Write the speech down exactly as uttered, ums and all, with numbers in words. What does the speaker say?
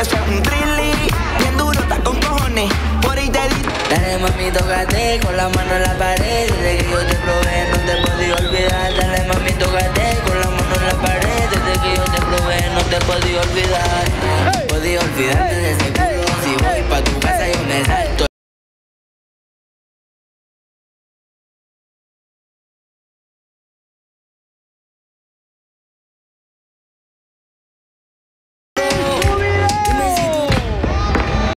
eso es un trilly. Bien duro, está con cojones, por ahí te di. Dale mami, tócate con la mano en la pared. Desde que yo te probé no te podía olvidar. Dale mami, tócate con la mano en la pared. Desde que yo te probé no te podía olvidar. Podía olvidarte de ese